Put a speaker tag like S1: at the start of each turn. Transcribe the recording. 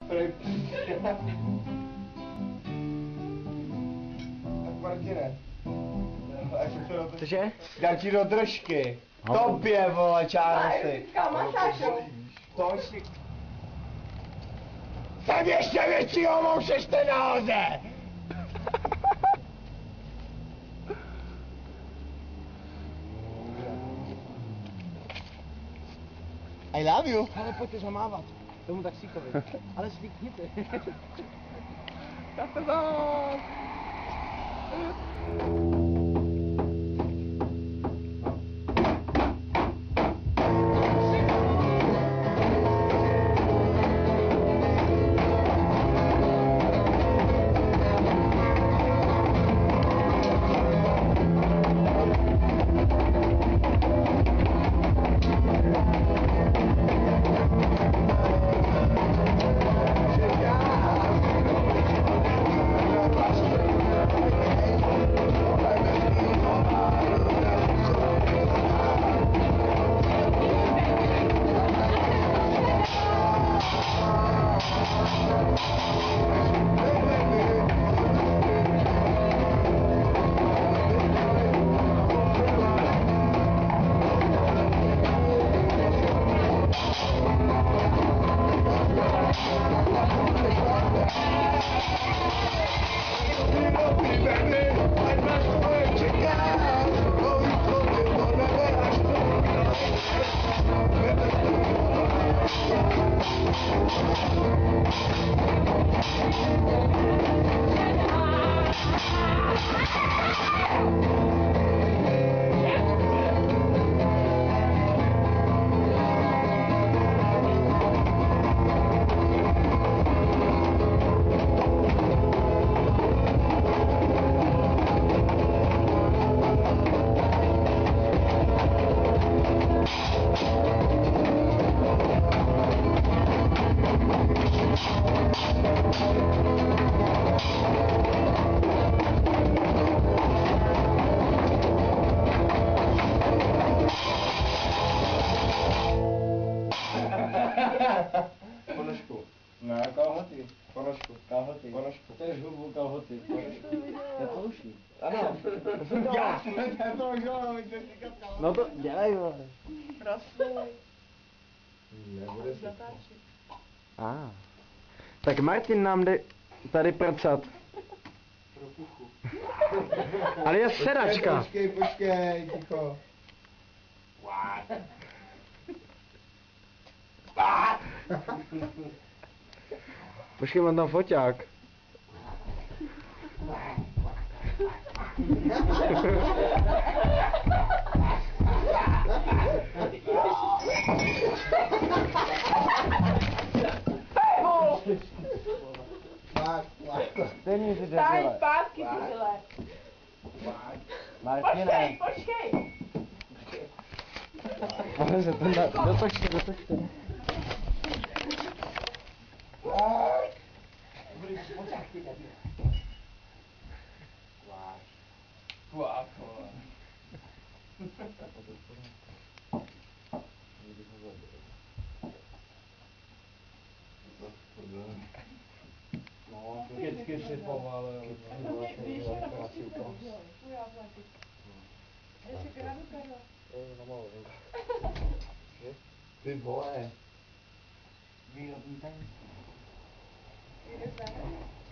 S1: Martine.
S2: Cože?
S1: Dám ti do držky. Tobě, vole, čárosy. To si... Jsem ještě větší homou, seš ten nahoře! I love you.
S2: Ale pojďte zamávat. Tomu taxíkovi. Ale zvykněte. Já to zás.
S1: Ponožku. Ne, kalhoty. Ponožku. Kalhoty. Ponožku.
S2: To je žhubu kalhoty. To je poruší.
S1: Ano. Já jsem to už
S2: No to dělej, vole.
S3: Prosluj.
S1: Nebude se.
S2: Tak Martin nám jde tady prcat.
S1: Pro puchu.
S2: Ale je sedačka.
S1: Počkej, ticho.
S2: Počkej, mám tam foťák. Stejně si
S3: Stáň
S2: dělá.
S3: zpátky, tyhle.
S2: Martine.
S3: Počkej.
S2: Ale se to dotočte.
S1: No, vždycky si pomalil. Ty vole.
S2: Výrobní tajemství.
S3: Jdeš ven?